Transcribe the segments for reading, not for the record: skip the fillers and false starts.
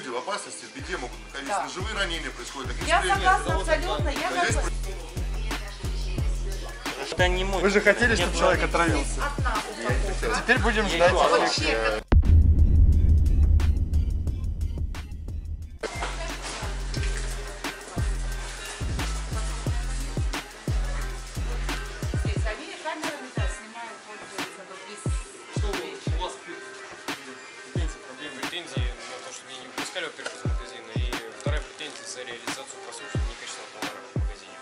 люди в опасности, в беде могут находиться. Да. Ножевые ранения происходят. Я согласна абсолютно. Я Это не мой. Вы же хотели, чтобы человек отравился. Теперь будем ждать. Претензии на то, что меня не выпускали, во-первых, из магазина, и вторая претензия за реализацию просроченного некачественного товара в магазине.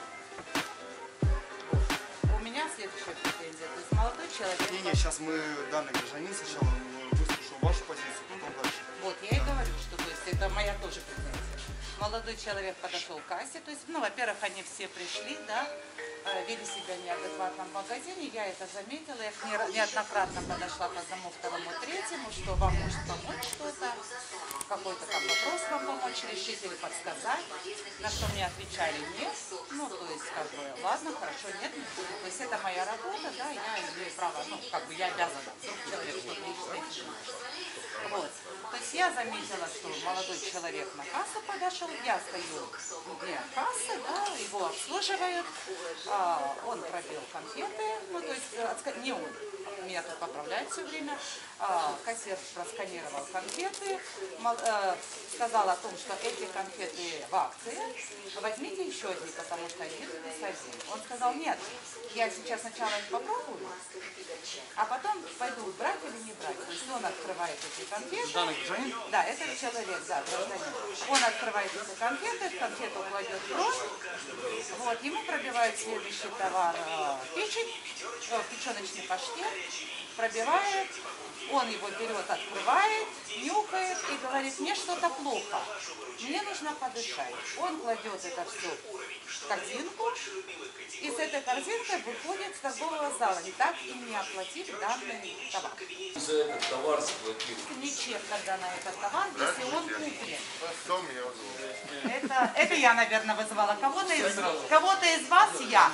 У меня следующая претензия. То есть молодой человек. Не, сейчас мы данный гражданин сначала выслушал вашу позицию, потом дальше. Вот, я и говорю, что то есть, это моя тоже претензия. Молодой человек подошел к кассе, то есть, ну, во-первых, они все пришли, да, вели себя неадекватно в магазине, я это заметила, я неоднократно подошла к одному, второму, третьему, что вам может помочь что-то, какой-то там вопрос вам помочь решить или подсказать, на что мне отвечали нет, ну, то есть, как бы, ладно, хорошо, нет, то есть, это моя работа, да, я имею право, ну, как бы, я обязана, вдруг человек что-то личное. Вот. То есть я заметила, что молодой человек на кассу подошел, я стою вне кассы, да, его обслуживают, он пробил конфеты, ну то есть не он, меня тут поправляют все время, кассир просканировал конфеты, сказал о том, что эти конфеты в акции, возьмите еще одни, потому что один плюс один. Он сказал, нет, я сейчас сначала их попробую, а потом пойду брать или не брать. То есть он открывает эти конфеты. Да, этот человек, да, гражданин. Он открывает эти конфеты, в конфету кладет брошь. Вот, ему пробивает следующий товар печень, печеночный паштет, пробивает, он его берет, открывает, нюхает и говорит, мне что-то плохо, мне нужно подышать. Он кладет это все в корзинку, и с этой корзинкой выходит с торгового зала, так и не оплатив данный товар. За этот товар заплатил? Не чек тогда на этот товар, если он куплен. Кто меня вызвал? Это я, наверное, вызывала. Кого-то из вас я.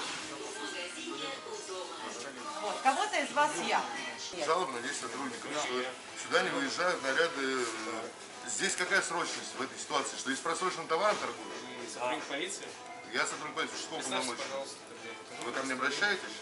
Вот, кого-то из вас я. Жалоба на действия сотрудников, что сюда не выезжают наряды. Здесь какая срочность в этой ситуации? Что здесь просроченным товаром торгуют? Сотрудник полиции? Я сотрудник полиции, что Представьте, полномочий? пожалуйста. Вы ко мне обращаетесь?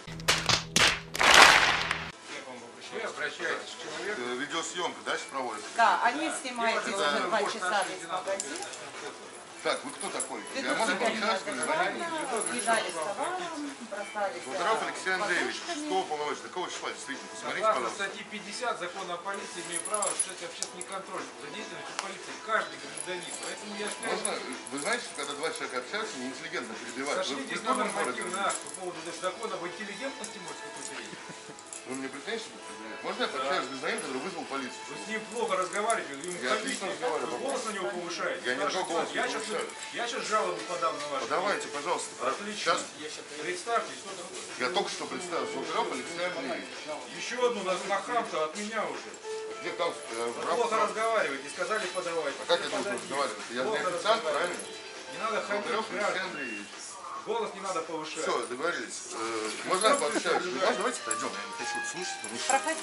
Вы обращаетесь к человеку? Видеосъемка, да, сейчас проводится? Да, они снимают уже 2 часа весь магазин. Так, вы кто такой? Я Ведут могу себя поучаствовать? неадекватно, съезжали с товаром, бросались Водоров Алексей Андреевич, подушками. что полномочий? Какого числа? Действительно, посмотрите, Согласно пожалуйста. статье 50 закона о полиции, имею право осуществлять общественный контроль за деятельностью полиции. Каждый гражданин. Поэтому я считаю, Можно, вы знаете, что когда два человека общаются, неинтеллигентно перебивать. Вы в сошлитесь на культурном городе? нормативный акт по поводу закона об интеллигентности, может какой-то есть. Вы мне претензии предъявляете? Можно я пообщаюсь с гражданином, который вызвал полицию? Вы с ним плохо разговариваете, ему Я отлично разговариваю. вы голос на него повышаете. Я не Спрашиваете, голос не я повышаю. сейчас жалобу подам на ваш. Подавайте, пожалуйста. Отлично. Сейчас Представьтесь, что такое. я только что представился. Водоров Алексей Андреевич. Еще одну нахам-то от меня уже. Где там? Плохо разговариваете, сказали подавать. А как я должен разговаривать? Я не официант, правильно? Не надо хамить, Водоров Алексей граждан. Андреевич. Голос не надо повышать. Все, договорились. Можно я пообщаюсь? Можно, давайте пройдем. Я не хочу слушать, потому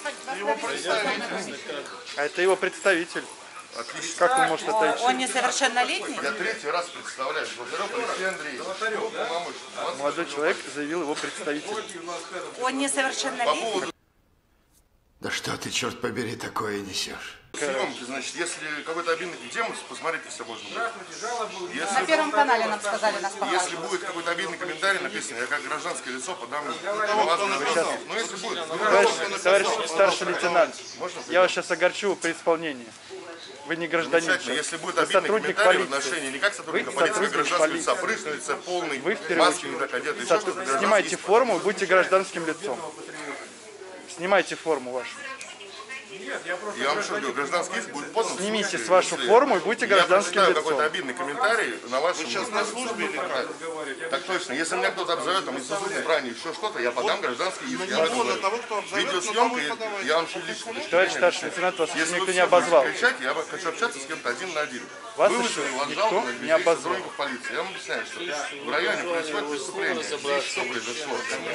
что... А это его представитель. Отлично. Как он может отойти? Он несовершеннолетний? Я третий раз представляю. Водоров Алексей Андреевич. Молодой человек заявил его представитель. Он несовершеннолетний? Да что ты, черт побери, такое несешь? Съемки, значит, если какой-то обидный демон, посмотрите, все можно будет. Здравствуйте, жалобу. На Первом канале нам сказали, нас Если показывают. будет какой-то обидный комментарий написан, я как гражданское лицо подам на вас. Ну, если будет, Товарищ старший лейтенант, я вас сейчас огорчу при исполнении. Вы не гражданин. замечательно. Если будет Вы обидный сотрудник комментарий в полиции. отношении не как сотрудника Вы полиции, а сотрудник гражданского лица, полиции. прыщ на лице полный, Вы в первую маски не так одеты, еще что-то гражданский. Снимайте форму и будьте гражданским лицом. Снимайте форму вашу. Нет, я просто... Я вам что говорю, гражданский иск будет подан. Снимите вашу форму и будьте гражданским Я прочитаю какой-то лицом. обидный комментарий на вашем... Вы сейчас на службе или как? Так точно. Если меня кто-то обзовет, там, нецензурной бранью, еще что-то, я подам гражданский иск. Я в этом говорю. Видеосъемка, я вам еще лично... Товарищ старший лейтенант, вас Если никто вы не обозвал. кричать, я хочу общаться с кем-то один на один. Вас Вы еще вызвали никто жалобу на не здесь обозвал. сотрудников полиции. Я вам объясняю, что в районе происходит преступление. Здесь что произошло?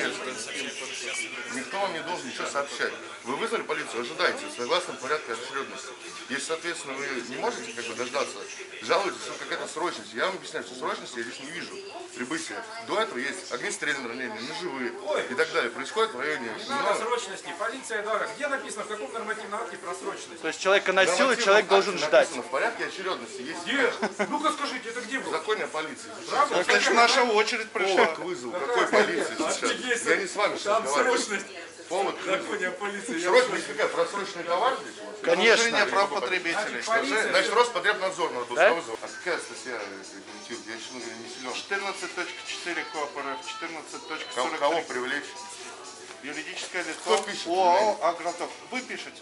Никто вам не должен ничего сообщать. Вы вызвали полицию, ожидайте, согласно порядку очередности. Если, соответственно, вы не можете как бы дождаться срочность. Я вам объясняю, что срочности я здесь не вижу. Прибытия. До этого есть огнестрельные ранения, ножевые и так далее. Происходит в районе. Не надо срочности. Полиция дорога. Где написано, в каком нормативном акте про срочность? То есть человека насилует, человек должен ждать. В порядке очередности есть. Где? Ну-ка скажите, это где В было? законе о полиции. Правда? Значит, наша очередь пришла. Повод к вызову. Какой полиции сейчас? Я не с вами сейчас Там разговариваю. срочность. Повод к вызову. Законе о полиции. Срочность какая? Просроченный товар здесь у вас? Конечно. Прав потребителей. Значит, Роспотребнадзор надо было сразу. А какая статья комментирует? Я, честно говоря, не силен. 14.4 КОАП РФ, 14.43. Кого привлечь? Юридическое Кто лицо пишет? ОАО «Агроток». Вы пишете?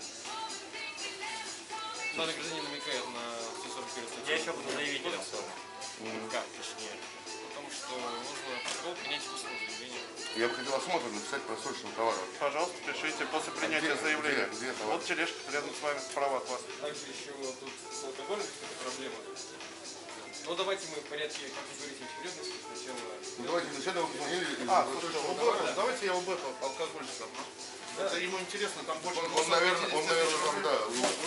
Данный гражданин намекает на 141 статью. Я еще буду заявителем. Как, точнее. Потому что нужно протокол принятия письма заявления. Я бы хотел осмотр написать просроченного товара. Пожалуйста, пишите после принятия где- заявления. где товар? Вот тележка рядом с вами, справа от вас. Также еще тут с алкоголем какая-то проблема. Ну давайте мы в порядке, как вы говорите, очередности сначала. Ну давайте сначала вы позвонили. Слушайте, давайте я об этом алкоголь скажу. Это ему интересно, там больше... Он, наверное, там, да.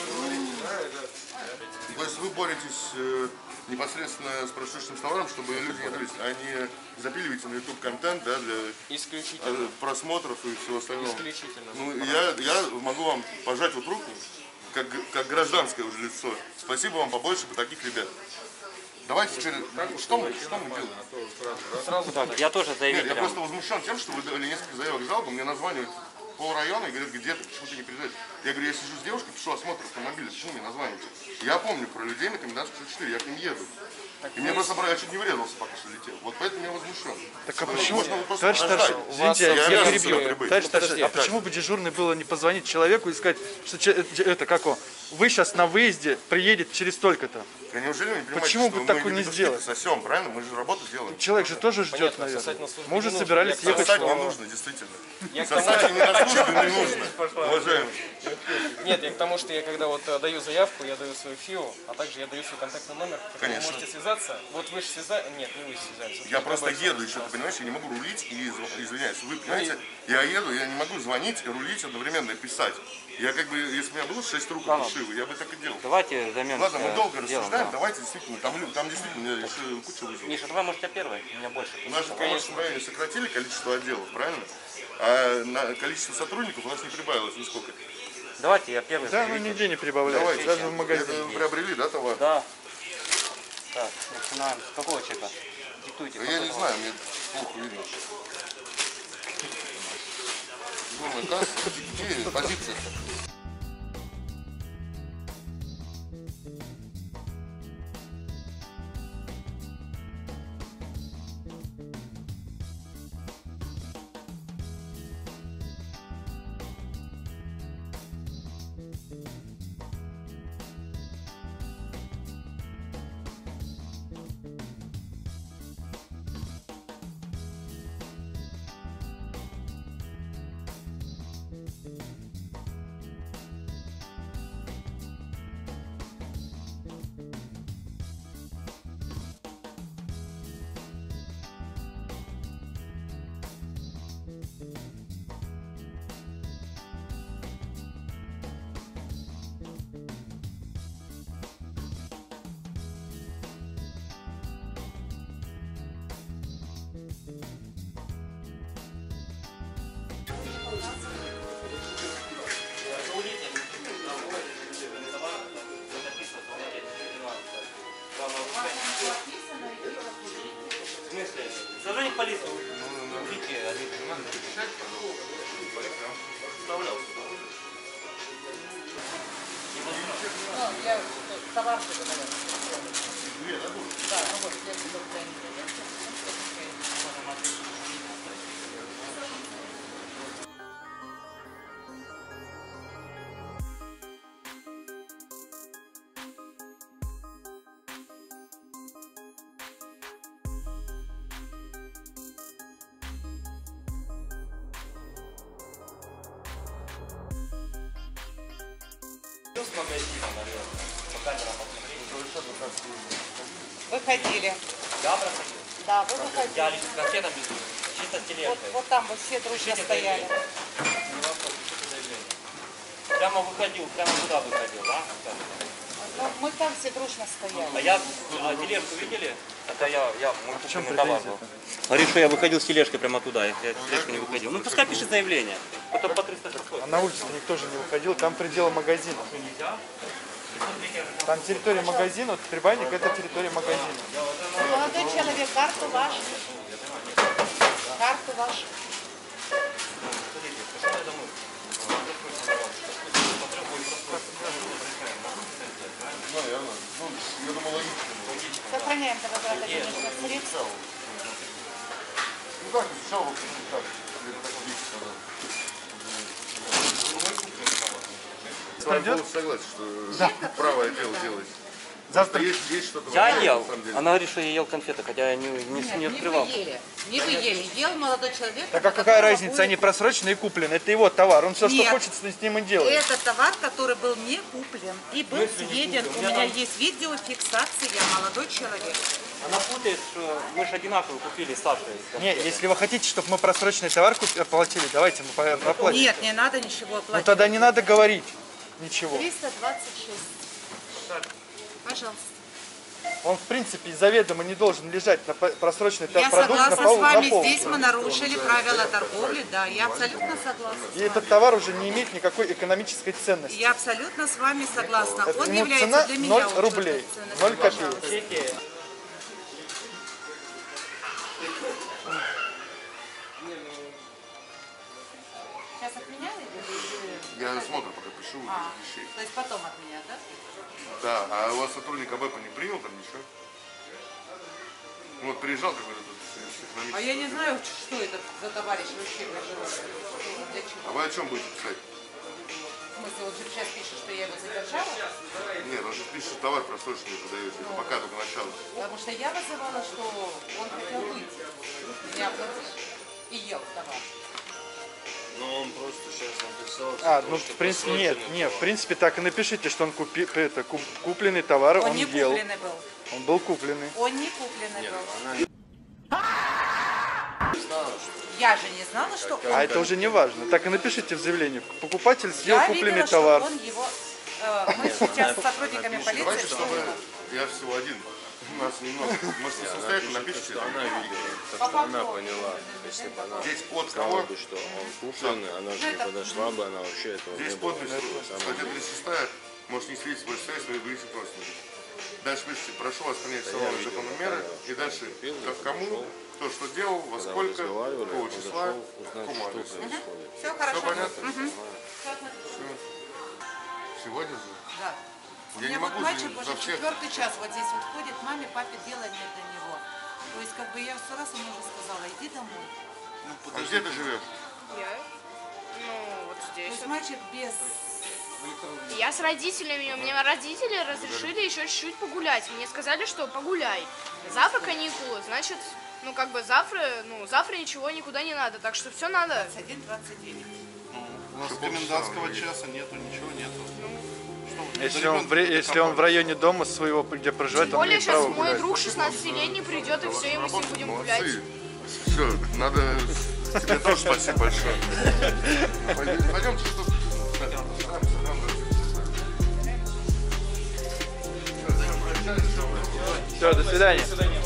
То есть вы боретесь непосредственно с просроченным товаром, чтобы люди не дрались, а не запиливаете на YouTube контент, да, для Исключительно. просмотров и всего остального. Исключительно. Ну, я могу вам пожать вот руку, как гражданское уже лицо. Спасибо вам побольше бы таких ребят. Давайте теперь, что мы делаем? Сразу так. Я тоже Нет, заявитель. я просто возмущен тем, что вы дали несколько заявок жалобы, мне названивают полрайона и говорят, где ты, почему ты не приезжаешь. Я говорю, я сижу с девушкой, пишу осмотр автомобиля, почему мне названиваете? Я помню про людей на Комендантской 64, я к ним еду. И мне просто я чуть не врезался, пока что летел. Вот поэтому я возмущен. Так а почему, Можно просто товарищ старший, подождать. извините, Я я обязан перебью. сюда прибыть. Товарищ старший, подожди, а почему бы дежурный было не позвонить человеку и сказать, что это как он, вы сейчас на выезде, приедет через столько-то. А неужели вы не понимаете, Почему что бы такое мы не не сделать? сосем, правильно? Мы же работу делаем. Человек же тоже ждет, Понятно, наверное. сосать на службе Мы уже не нужно. собирались Я ехать. Сосать не нужно, действительно. Я к тому, Сосать не на службе не нужно, уважаемый. нет, я к тому, что я когда вот даю заявку, я даю свою ФИО, а также я даю свой контактный номер, который вы Конечно. можете связаться. Вот вы же связались, нет, не вы связались. Я просто еду еще, ты понимаешь, я не могу рулить и извиняюсь. Вы понимаете, я еду, я не могу звонить и рулить одновременно и писать. Я как бы, если бы у меня было 6 рук душивы, я бы так и делал. Давайте займемся. Ладно, мы долго делом, рассуждаем, да. давайте действительно, там действительно еще куча вызовов. Миша, давай, может, я первый? У меня больше. У нас же в Коммунальном районе сократили количество отделов, правильно? А количество сотрудников у нас не прибавилось нисколько. Давайте я первый. Да, ну нигде не прибавляется, Давайте, даже в магазине. это вы приобрели, да, товар? Да. Так, начинаем. С какого чека? Диктуйте. Я не знаю, мне плохо видно. Дежурная касса, где позиция? В смысле? Сотрудник полиции. Убейте, Ну, я товар что-то, наверное. Да, ну вот, если только не придется. Выходили. Я проходил. Да, вы выходили. Я лично конфетом без чисто с тележкой. Вот там вот все дружно стояли. Не вопрос, пишите заявление. Прямо выходил, прямо туда выходил, да? Ну, мы там все дружно стояли. Тележку видели? Это я мой В чем купленный товар был. Говорит, что я выходил с тележкой прямо туда. Я с тележкой не выходил. Ну пускай пишет заявление. Потом по 306. А на улице никто же не выходил, там пределы магазина. Там территория магазина, вот прибайник это территория магазина. Молодой человек, карту вашу. Карту вашу. Наверное. Ну, я думал, логично. Сохраняем до возврата денежных средств. Ну как, сначала вот так. Это так видно. С вами полностью согласен, что правое дело делать. Завтра Есть что-то. Я вокруг, ел. на самом деле. Она говорит, что я ел конфеты, хотя я не Нет, не открывал. вы ели. Не вы ели. Ел молодой человек. Так а какая разница, они просроченные и куплены? Это его товар, он все, что Нет. хочет, с ним и делает. Это товар, который был не куплен и был съеден. У меня есть видеофиксация, молодой человек. Она путает, что мы же одинаково купили с Сашей. Не, если вы хотите, чтобы мы просроченный товар оплатили, давайте мы оплатим. Нет, не надо ничего Ну оплатить. тогда не надо говорить ничего. 326. Пожалуйста. Он, в принципе, заведомо не должен лежать на просроченный Я продукт на согласна полу. с вами, на полке. здесь мы нарушили правила торговли, да, я абсолютно согласна. И этот товар уже не имеет никакой экономической ценности. Я абсолютно с вами согласна. Это Он ему является цена для меня 0 учетной рублей, ценностью. 0 копеек. Пожалуйста. Сейчас от меня или? Я смотрю, пока пишу вещей. То есть потом от меня, да? Да, а у вас сотрудник АБЭПа не принял там ничего? Вот приезжал какой-то тут А я не знаю, что это за товарищ вообще. Для чего? А вы о чем будете писать? В смысле, он же сейчас пишет, что я его задержала? Нет, он же пишет, что товар просроченный продаете. Это пока только начало. Потому что я вызывала, что он хотел выйти. Не оплатил. И ел товар. Но он просто сейчас написал. А, ну в принципе нет, в принципе так и напишите, что он купленный товар, Он он не ел. купленный был. Он был купленный. Он не купленный был. Я же не знала, что он... А это уже не важно. Так и напишите в заявлении. Покупатель съел Я купленный видела, товар. что он его... Мы сейчас с сотрудниками полиции... Давайте, чтобы я всего один. У нас немного. Может, не самостоятельно напишите. Она видела, так что она поняла. Если бы она Здесь от сказала кого? бы, что он купленный, она же не подошла бы, она вообще этого Здесь не было. подпись. Статья 36. Может, не свидетельствовать связь, но и близких родственников. Дальше пишите, прошу вас принять салон законные меры. И дальше, как кому, кто что делал, во сколько, какого числа, какому адресу. Все хорошо. Все понятно? Сегодня же? Да. У Я меня не вот могу мальчик за уже всех. 4-й час вот здесь вот ходит, маме, папе, делай мне для него. То есть как бы я все раз ему уже сказала, иди домой. А где ты живешь? Я? Ну, вот То здесь. есть мальчик без... Я с родителями, у меня родители разрешили еще чуть-чуть погулять. Мне сказали, что погуляй. Завтра каникулы, значит, ну как бы завтра ничего никуда не надо, так что все надо. 21-29. У нас комендантского часа нету, ничего нету. Если он в районе дома своего, где проживает, Тем он более имеет сейчас право мой гулять. друг 16-летний придет, и все, и мы с ним будем гулять. Молодцы. Все, надо... Тебе тоже спасибо большое. Пойдемте, что... Все, до свидания.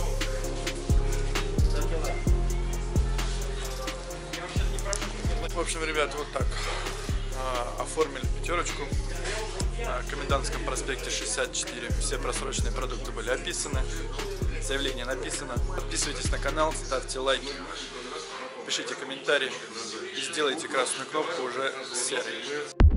В общем, ребят, вот так оформили пятерочку на Комендантском проспекте 64. Все просроченные продукты были описаны, заявление написано. Подписывайтесь на канал, ставьте лайки, пишите комментарии и сделайте красную кнопку уже серой.